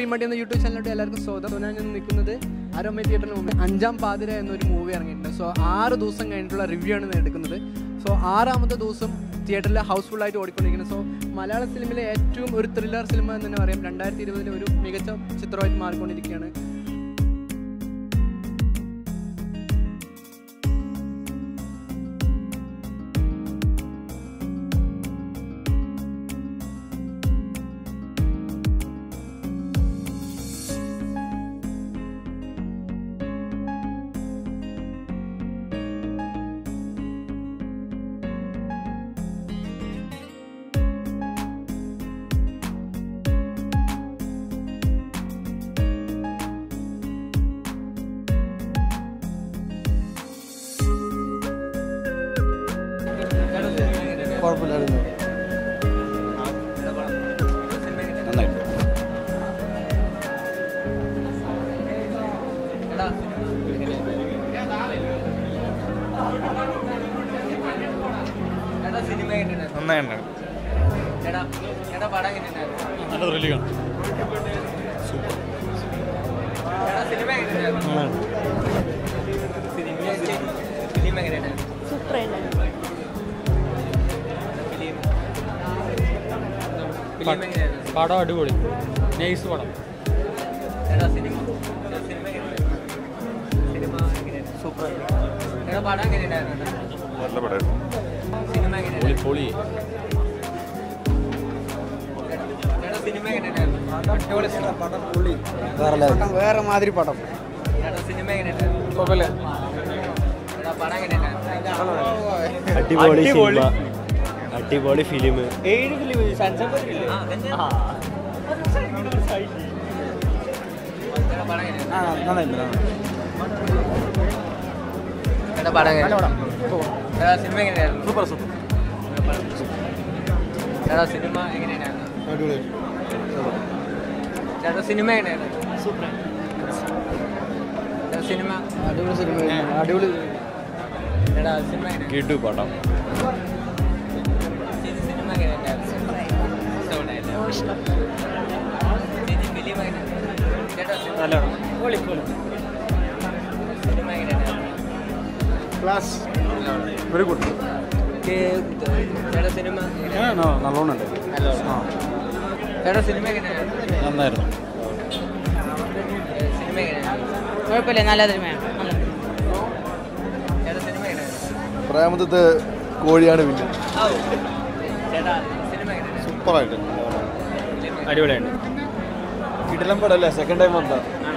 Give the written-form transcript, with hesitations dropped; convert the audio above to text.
Screen മടി എന്ന YouTube ചാനലിലോട്ട് എല്ലാവർക്കും സ്വാഗതം. ഞാൻ നിൽക്കുന്നത് അരോമ തിയേറ്ററിന് മുമ്പ് 5ാം പാതിര എന്നൊരു മൂവി ഇറങ്ങിയിട്ടുണ്ട്. സോ 6 ദിവസം കഴിഞ്ഞിട്ടുള്ള റിവ്യൂ ആണ് എടുക്കുന്നത്. സോ 6ാമത്തെ ദിവസം തിയേറ്ററിൽ ഹൗസ്ഫുള്ളായിട്ട് ഓടിക്കൊണ്ടിരിക്കുന്നത്. സോ മലയാള സിനിമയിലെ ഏറ്റവും ഒരു ത്രില്ലർ സിനിമ എന്ന് തന്നെ പറയാം. 2020 ഒരു മികച്ച ചിത്രമായിട്ട് മാറിക്കൊണ്ടിരിക്കുകയാണ്. കുഴപ്പമില്ലായിരുന്നു. നന്നായിട്ട് നന്നായിട്ടുണ്ട്. നല്ല ത്രില്ലിംഗാണ്. സൂപ്പർ. പടം അടിപൊളി, നൈസ് പടം. സൂപ്പർ. നല്ല പടം. പൊളി. വേറെ മാതിരി പടം. അടിപൊളി സിനിമ, അടിപൊളി ഫിലിം. Super super. സിനിമ എങ്ങനെയാണ്? അടിപൊളി. ചേട്ടാ സിനിമ എങ്ങനെയാണ്? സൂപ്പർ സിനിമ. അടിപൊളി സിനിമ. അടിപൊളി. ചേട്ടാ സിനിമ എങ്ങനെയാണ്? കിട്ടു പടം. സിനിമ എങ്ങനെയാണ്? ഫിലിം എങ്ങനെയാണ്? ചേട്ടാ നല്ല പൊളി പൊളി. സിനിമ എങ്ങനെയാണ്? ക്ലാസ്. Very good. ചേട്ടാ സിനിമ നല്ലോണം ഉണ്ട്. ചേട്ടാ സിനിമ എങ്ങനെയാണ്? നന്നായിരുന്നു. സിനിമ എങ്ങനെയാണ്? കുഴപ്പമില്ല, നല്ല സിനിമയാണ്. ചേട്ടാ സിനിമ എങ്ങനെയാണ്? പ്രേമത്തെ കോഴിയാണ് പിന്നെ. ചേട്ടാ സിനിമ എങ്ങനെയാണ്? സൂപ്പറായിട്ട് അടിപൊളിയാണ്. കിടിലം പടം അല്ലേ? സെക്കൻഡ് ടൈം വന്നതാ.